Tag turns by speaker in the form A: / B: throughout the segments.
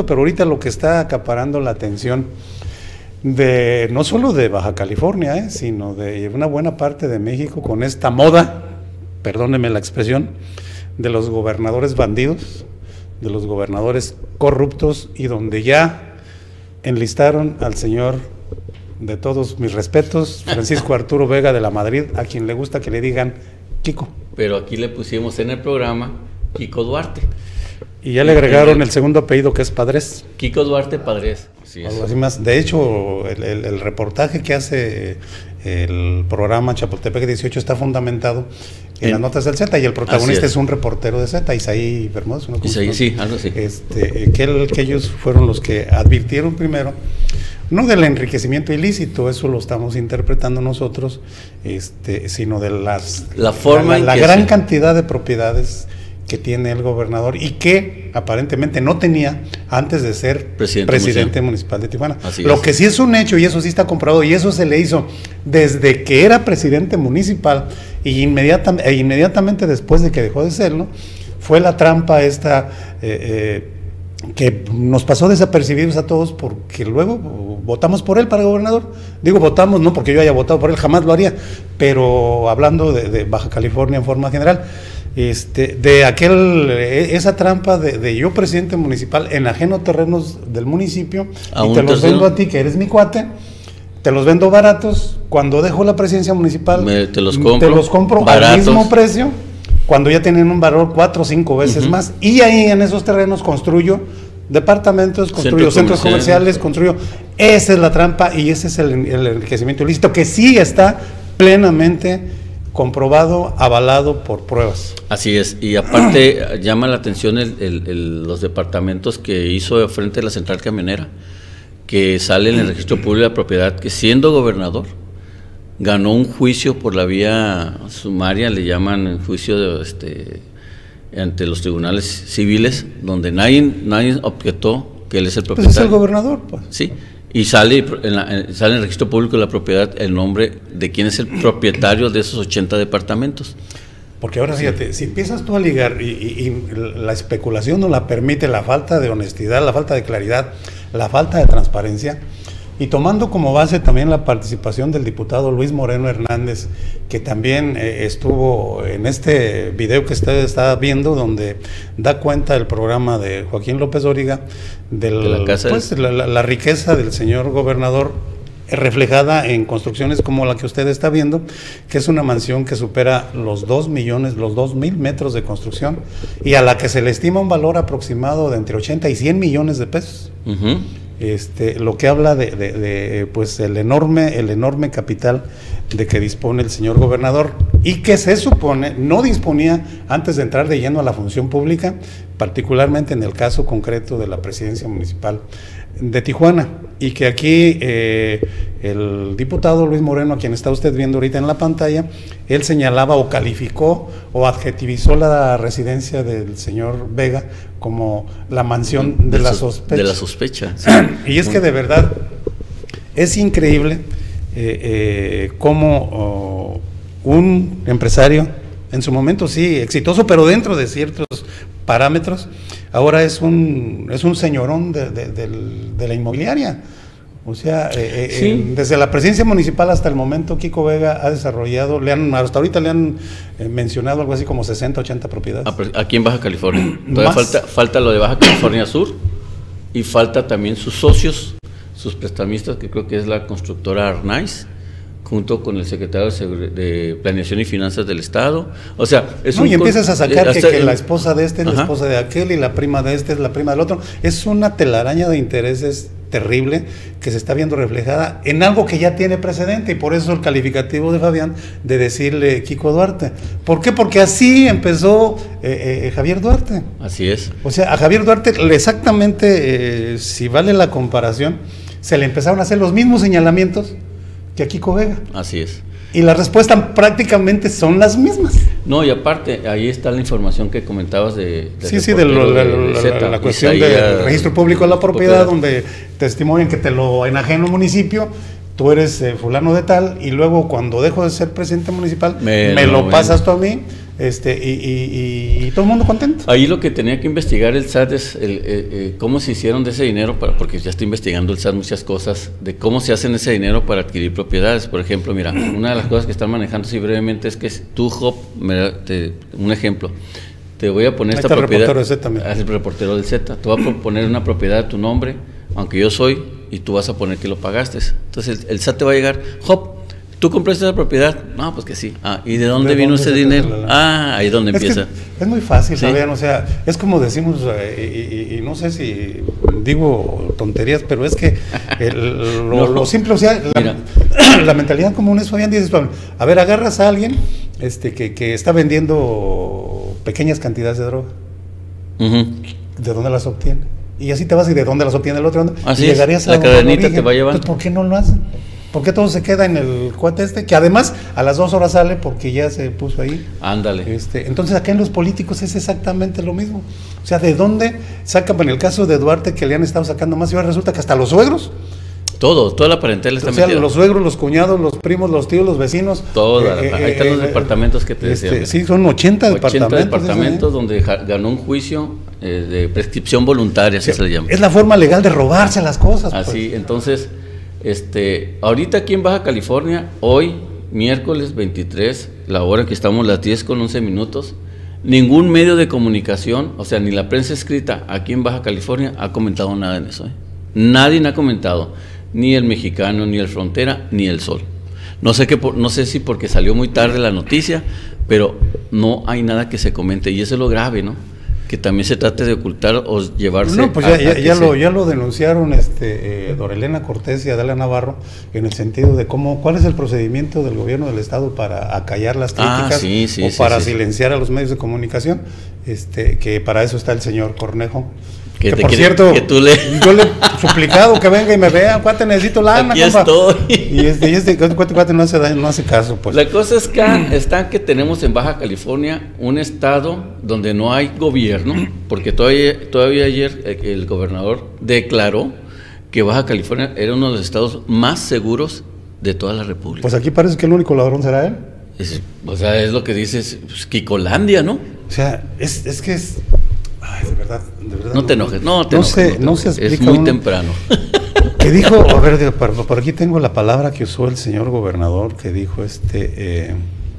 A: pero ahorita lo que está acaparando la atención de no solo de Baja California, sino de una buena parte de México con esta moda, perdóneme la expresión, de los gobernadores bandidos, de los gobernadores corruptos, y donde ya enlistaron al señor, de todos mis respetos, Francisco Arturo Vega de la Madrid, a quien le gusta que le digan Kiko.
B: Pero aquí le pusimos en el programa Kiko Duarte.
A: Y ya le agregaron el segundo apellido, que es Padres.
B: Kiko Duarte Padres. Sí,
A: algo así más. De hecho, el reportaje que hace el programa Chapultepec 18 está fundamentado en las notas del Z, y el protagonista es un reportero de Z, Isaí Bermúdez.
B: Isaí, sí, algo así.
A: Que ellos fueron los que advirtieron primero, no del enriquecimiento ilícito, eso lo estamos interpretando nosotros, sino de la gran cantidad de propiedades que tiene el gobernador y que aparentemente no tenía antes de ser presidente municipal de Tijuana. Lo que sí es un hecho, y eso sí está comprobado, y eso se le hizo desde que era presidente municipal y inmediatamente después de que dejó de serlo, fue la trampa esta que nos pasó desapercibidos a todos, porque luego votamos por él para gobernador. Digo votamos, no porque yo haya votado por él, jamás lo haría, pero hablando de Baja California en forma general, esa trampa de yo presidente municipal, enajeno terrenos del municipio y te los vendo a ti, que eres mi cuate, te los vendo baratos, cuando dejo la presidencia municipal
B: te los compro
A: baratos, al mismo precio, cuando ya tienen un valor 4 o 5 veces más, y ahí en esos terrenos construyo departamentos, construyo centros comerciales, esa es la trampa, y ese es el enriquecimiento ilícito, que sí está plenamente comprobado, avalado por pruebas.
B: Así es, y aparte llama la atención los departamentos que hizo frente a la central camionera, que sale en el registro público de la propiedad, que siendo gobernador ganó un juicio por la vía sumaria, le llaman juicio ante los tribunales civiles, donde nadie objetó que él es el propietario.
A: Pues es el gobernador, pues.
B: Sí. Y sale en el registro público de la propiedad el nombre de quién es el propietario de esos 80 departamentos.
A: Porque ahora fíjate, si empiezas tú a ligar y la especulación no la permite, la falta de honestidad, la falta de claridad, la falta de transparencia, y tomando como base también la participación del diputado Luis Moreno Hernández, que también estuvo en este video que usted está viendo, donde da cuenta del programa de Joaquín López Dóriga, de la riqueza del señor gobernador, reflejada en construcciones como la que usted está viendo, que es una mansión que supera los 2.000 metros de construcción, y a la que se le estima un valor aproximado de entre 80 y 100 millones de pesos. Lo que habla pues el enorme capital de que dispone el señor gobernador, y que se supone no disponía antes de entrar de lleno a la función pública, particularmente en el caso concreto de la presidencia municipal de Tijuana, y que aquí el diputado Luis Moreno, a quien está usted viendo ahorita en la pantalla, él señalaba o calificó o adjetivizó la residencia del señor Vega como la mansión de la sospecha.
B: De la sospecha. Sí.
A: Y es que de verdad es increíble cómo un empresario, en su momento sí, exitoso, pero dentro de ciertos parámetros, ahora es un señorón de la inmobiliaria. O sea, desde la presidencia municipal hasta el momento, Kiko Vega ha desarrollado, hasta ahorita le han mencionado algo así como 60, 80 propiedades.
B: Aquí en Baja California. Todavía falta lo de Baja California Sur, y falta también sus socios, sus prestamistas, que creo que es la constructora Arnaiz, junto con el secretario de Planeación y Finanzas del Estado. O sea,
A: y empiezas a sacar que la esposa de este es la esposa de aquel, y la prima de este es la prima del otro. Es una telaraña de intereses terrible que se está viendo reflejada en algo que ya tiene precedente, y por eso el calificativo de Fabián de decirle Kiko Duarte. ¿Por qué? Porque así empezó Javier Duarte.
B: Así es.
A: O sea, a Javier Duarte exactamente, si vale la comparación, se le empezaron a hacer los mismos señalamientos que a Kiko Vega.
B: Así es.
A: Y la respuesta prácticamente son las mismas.
B: No, y aparte, ahí está la información que comentabas de
A: la cuestión del registro público de la propiedad, donde testimonian que te lo enajeno municipio, tú eres fulano de tal, y luego cuando dejo de ser presidente municipal, me lo pasas tú a mí, y todo el mundo contento.
B: Ahí lo que tenía que investigar el SAT es cómo se hicieron de ese dinero, porque ya está investigando el SAT muchas cosas, de cómo se hacen ese dinero para adquirir propiedades. Por ejemplo, mira, una de las cosas que están manejando así brevemente es que tú, Job, un ejemplo, te voy a poner esta propiedad. El reportero del Z. Te voy a poner una propiedad a tu nombre, aunque yo soy, y tú vas a poner que lo pagaste. Entonces el SAT te va a llegar, Job, ¿tú compraste esa propiedad? No, pues que sí. ¿Y de dónde vino ese dinero? Ahí es donde empieza.
A: Es muy fácil, ¿sí? O sea, es como decimos, y no sé si digo tonterías, pero es que lo simple, o sea, la mentalidad común es, Fabián, dices, a ver, agarras a alguien que está vendiendo pequeñas cantidades de droga. ¿De dónde las obtiene? Y así te vas, y de dónde las obtiene el otro.
B: Así
A: y llegarías
B: es, la cadenita te va llevando.
A: Entonces, ¿por qué no lo hacen? ¿Por qué todo se queda en el cuate que además a las 2 horas sale porque ya se puso ahí?
B: Ándale.
A: Entonces acá en los políticos es exactamente lo mismo. O sea, ¿de dónde sacan? En el caso de Duarte, que le han estado sacando más, y ahora resulta que hasta los suegros.
B: Toda la parentela está metida.
A: Los suegros, los cuñados, los primos, los tíos, los vecinos.
B: Ahí están los departamentos que te decía.
A: Sí, son 80 departamentos.
B: Donde ganó un juicio de prescripción voluntaria, así se le llama.
A: Es la forma legal de robarse las cosas.
B: Así, pues. Entonces, ahorita aquí en Baja California, hoy, miércoles 23, la hora que estamos, las 10:11, ningún medio de comunicación, o sea, ni la prensa escrita aquí en Baja California ha comentado nada en eso. Nadie ha comentado. Ni el Mexicano, ni el Frontera, ni el Sol. No sé si porque salió muy tarde la noticia, pero no hay nada que se comente, y eso es lo grave, ¿no? Que también se trate de ocultar o llevarse.
A: No, pues ya lo denunciaron Dorelena Cortés y Adela Navarro, en el sentido de cuál es el procedimiento del gobierno del estado para acallar las críticas para silenciar a los medios de comunicación, que para eso está el señor Cornejo. Que por cierto, yo le he suplicado que venga y me vea, cuate, necesito lana,
B: aquí estoy.
A: Y cuate no hace caso, pues.
B: La cosa es que tenemos en Baja California un estado donde no hay gobierno, porque todavía ayer el gobernador declaró que Baja California era uno de los estados más seguros de toda la república.
A: Pues aquí parece que el único ladrón será él.
B: Es lo que dices, pues, Kikolandia, ¿no?
A: O sea, es que es... Ay, de verdad.
B: No te enojes, no se explica. Es muy temprano.
A: Que dijo, a ver, por aquí tengo la palabra que usó el señor gobernador, que dijo que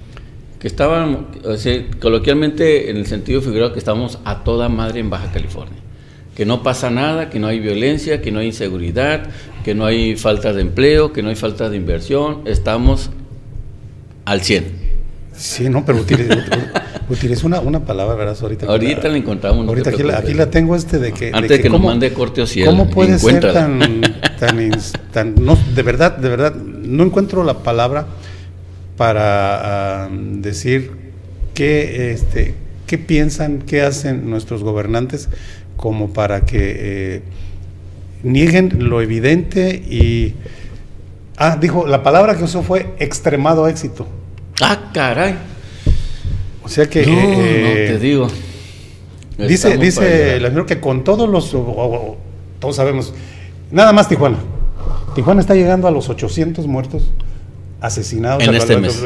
B: estaban, coloquialmente, en el sentido figurado, que estábamos a toda madre en Baja California. Que no pasa nada, que no hay violencia, que no hay inseguridad, que no hay falta de empleo, que no hay falta de inversión. Estamos al 100.
A: Sí, no, pero utiliza una palabra, ¿verdad?
B: Ahorita la encontramos.
A: Ahorita aquí la tengo de que...
B: Antes de que nos mande corte o cielo.
A: ¿Cómo puede ser tan no, de verdad, no encuentro la palabra para decir qué piensan, qué hacen nuestros gobernantes como para que nieguen lo evidente y... dijo, la palabra que usó fue extremado éxito.
B: Caray.
A: O sea que...
B: no te digo.
A: Dice el señor que con todos los... todos sabemos. Nada más Tijuana. Tijuana está llegando a los 800 muertos asesinados.
B: En este mes.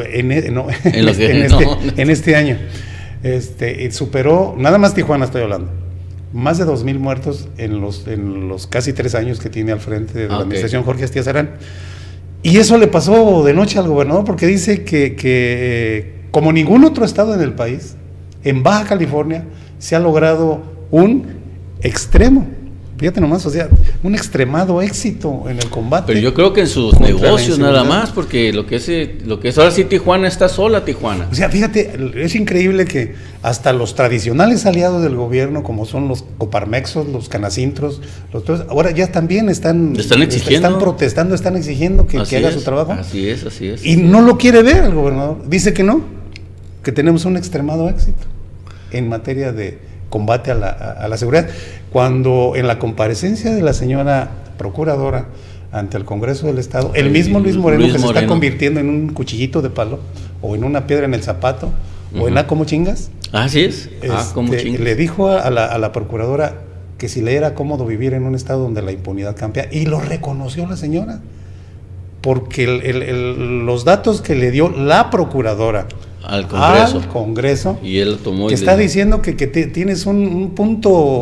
A: En este año. Superó, nada más Tijuana estoy hablando, más de 2,000 muertos en los casi 3 años que tiene al frente de la administración Jorge Astías Arán. Y eso le pasó de noche al gobernador, porque dice que como ningún otro estado en el país, en Baja California se ha logrado un extremo, fíjate nomás, o sea, un extremado éxito en el combate.
B: Pero yo creo que en sus negocios nada más, porque lo que es ahora sí Tijuana está sola, Tijuana.
A: O sea, fíjate, es increíble que hasta los tradicionales aliados del gobierno, como son los Coparmexos, los Canacintros, ahora ya también están exigiendo, están protestando, están exigiendo que haga su trabajo.
B: Así es.
A: Y no lo quiere ver el gobernador, dice que no, que tenemos un extremado éxito en materia de combate a la seguridad, cuando en la comparecencia de la señora procuradora ante el Congreso del Estado, el mismo Luis Moreno, que se está convirtiendo en un cuchillito de palo, o en una piedra en el zapato, o en como chingas.
B: Así es, como chingas.
A: Le dijo a la procuradora que si le era cómodo vivir en un estado donde la impunidad campea, y lo reconoció la señora. porque los datos que le dio la procuradora
B: al
A: Congreso,
B: y él tomó
A: que está diciendo que tienes un punto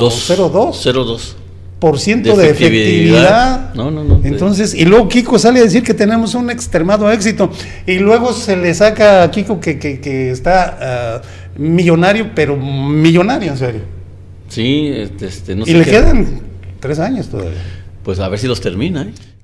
A: 0.2% de efectividad.
B: No.
A: Entonces, y luego Kiko sale a decir que tenemos un extremado éxito, y luego se le saca a Kiko que está millonario, pero millonario en serio.
B: Sí, no sé.
A: Y le quedan 3 años todavía.
B: Pues a ver si los termina, ¿eh?